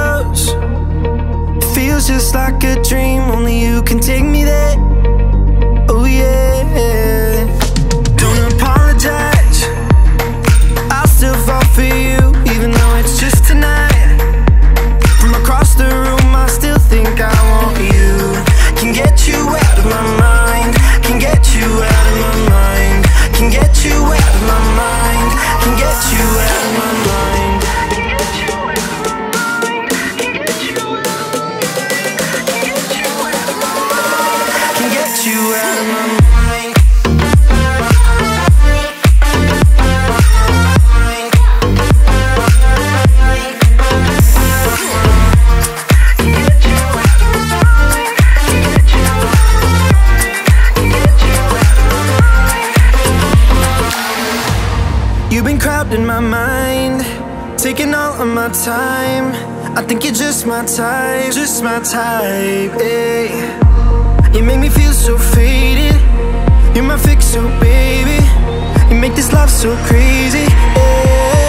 close. It feels just like a dream, only you can take me there. Oh yeah. Don't apologize, I'll still fall for you, even though it's just tonight. From across the room I still think I want you. Can get you out of my mind, can get you out of my mind, can get you out of my mind, can get you out of my mind. Can get you out of my mind. You've been crowding my mind, taking all of my time. I think you're just my type, hey. You make me feel so faded, you're my fix, so baby. You make this love so crazy, hey.